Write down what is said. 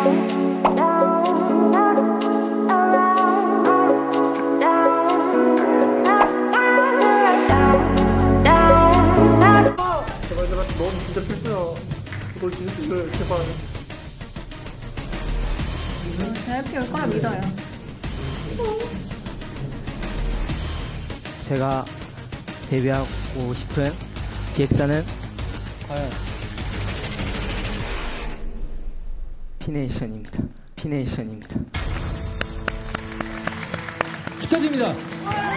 제발 넌 진짜 필수야. 너 진실을 제발. JYP 올 거라 믿어요. 제가 데뷔하고 싶은 기획사는 과연 피네이션입니다. 피네이션입니다. 축하드립니다.